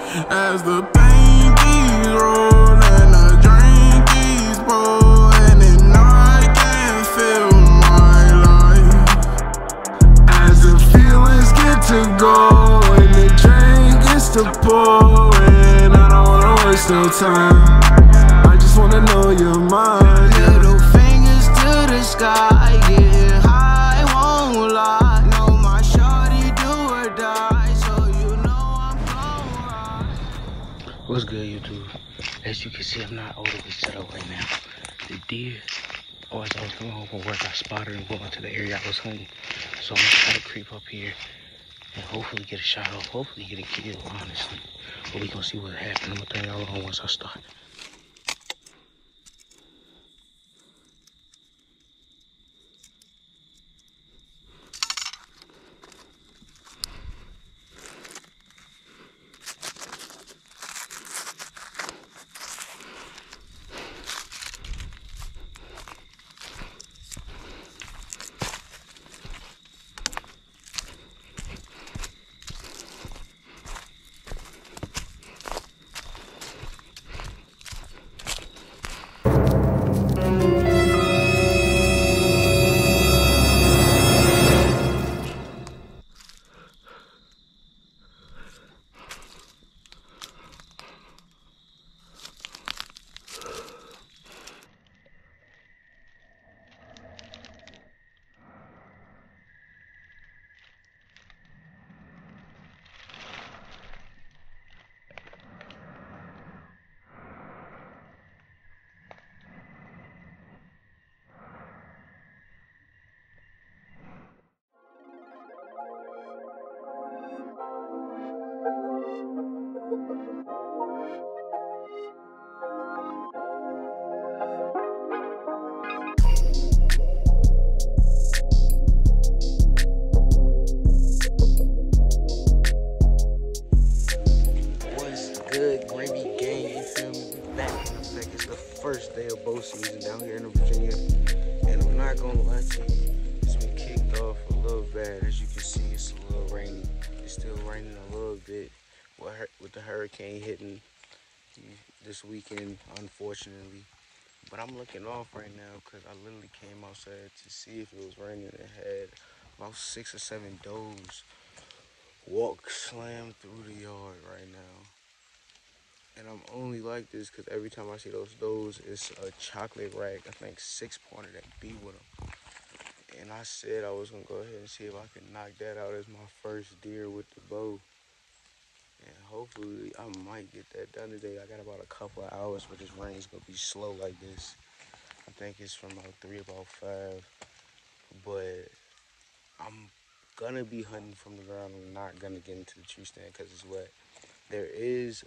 As the pain keeps rolling, the drink keeps pouring, and I can't feel my life. As the feelings get to go and the drink gets to pouring, I don't wanna waste no time. I just wanna know you're mine. Little fingers to the sky, yeah, I won't lie. Know my shawty do or die, so you know I'm gon' ride. What's good, YouTube? As you can see, I'm not all the way set up right now. The deer, as I was coming home from work, I spotted him going to the area I was hunting. So I'm gonna try to creep up here and hopefully get a shot off, hopefully get a kill, honestly. But we gonna see what happens. I'm gonna turn y'all on once I start. Good gravy gang, you feel me? We back in effect. It's the first day of bow season down here in Virginia, and I'm not gonna lie to you, it's been kicked off a little bad. As you can see, it's a little rainy. It's still raining a little bit with the hurricane hitting this weekend, unfortunately. But I'm looking off right now because I literally came outside to see if it was raining and had about 6 or 7 does walk slam through the yard right now. And I'm only like this because every time I see those does, it's a chocolate rack, I think 6-pointer that be with them. And I said I was gonna go ahead and see if I could knock that out as my first deer with the bow. And hopefully I might get that done today. I got about a couple of hours, but this rain's gonna be slow like this. I think it's from about 3 about 5. But I'm gonna be hunting from the ground. I'm not gonna get into the tree stand because it's wet. There is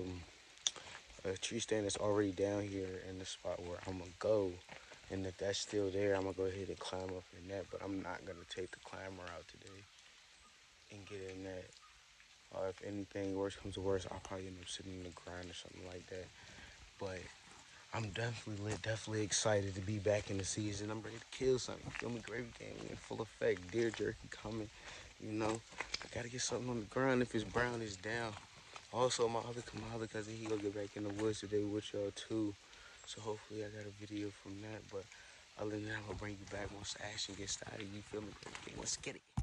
a tree stand that's already down here in the spot where I'm gonna go, and if that's still there, I'm gonna go ahead and climb up in that. But I'm not gonna take the climber out today and get in that. Or if anything worse comes to worse, I'll probably end up sitting in the ground or something like that. But I'm definitely excited to be back in the season. I'm ready to kill something. You feel me? Gravy game in full effect. Deer jerky coming. You know, I gotta get something on the ground. If it's brown, it's down. Also, my other cousin, he gonna get back in the woods today with y'all too. So hopefully I got a video from that. But other than that, I'm gonna bring you back once the action gets started. You feel me? Let's get it.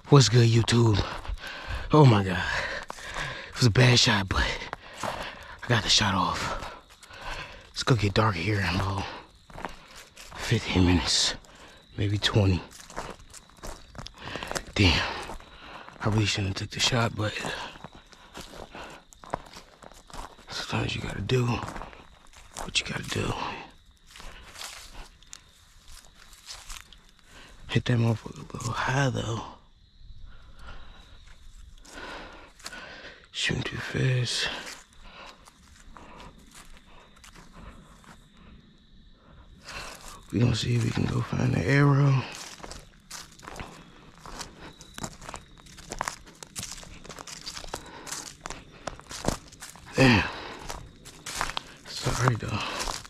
What's good, YouTube? Oh my God. It was a bad shot, but I got the shot off. It's gonna get dark here in about 15 minutes, maybe 20. Damn. I really shouldn't have took the shot, but sometimes you gotta do what you gotta do. Hit that motherfucker a little high though. Shooting too fast. We gonna see if we can go find the arrow. Damn. Sorry though.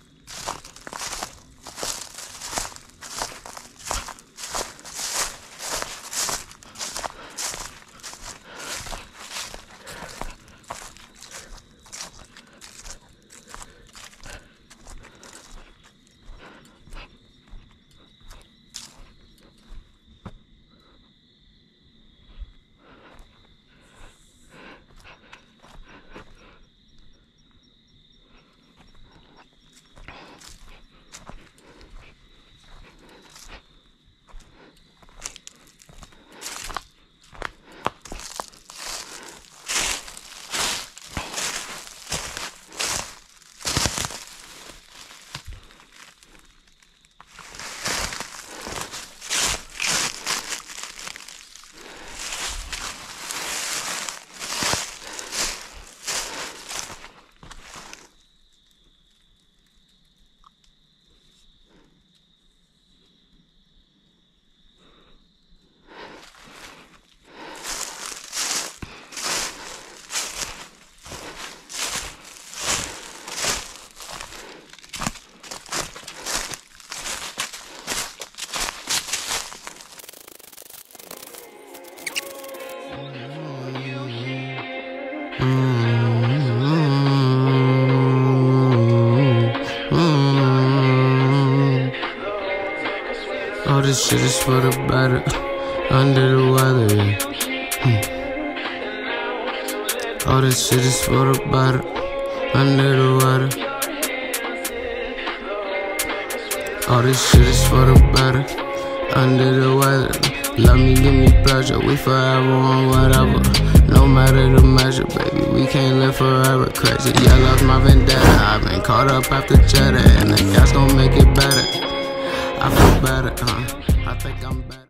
All this shit is for the better, under the weather. All this shit is for the better, under the weather. All this shit is for the better, under the weather. Love me, give me pleasure, we forever on whatever. No matter the measure, baby, we can't live forever. Crazy, yeah, love's my vendetta. I've been caught up after cheddar, and the gas gon' make it better. I feel better, I think I'm better.